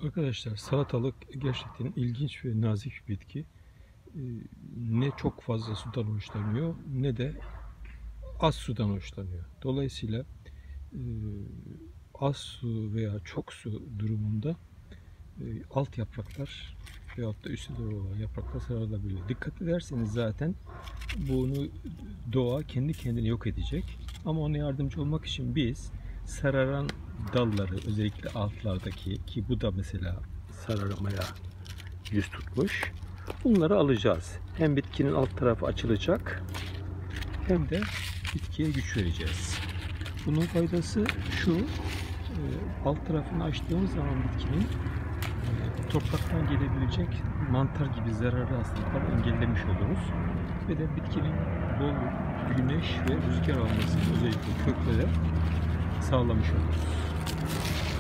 Arkadaşlar, salatalık gerçekten ilginç ve nazik bir bitki. Ne çok fazla sudan hoşlanıyor ne de az sudan hoşlanıyor. Dolayısıyla e, az su veya çok su durumunda alt yapraklar veyahut da üstü doğru olan yapraklar sararabiliyor. Dikkat ederseniz zaten bunu doğa kendi kendine yok edecek. Ama ona yardımcı olmak için biz sararan dalları, özellikle altlardaki, ki bu da mesela sararmaya yüz tutmuş, bunları alacağız. Hem bitkinin alt tarafı açılacak hem de bitkiye güç vereceğiz. Bunun faydası şu: alt tarafını açtığımız zaman bitkinin topraktan gelebilecek mantar gibi zararlı hastalıkları engellemiş oluruz. Ve de bitkinin bol güneş ve rüzgar almasını özellikle köklere sağlamış oluruz.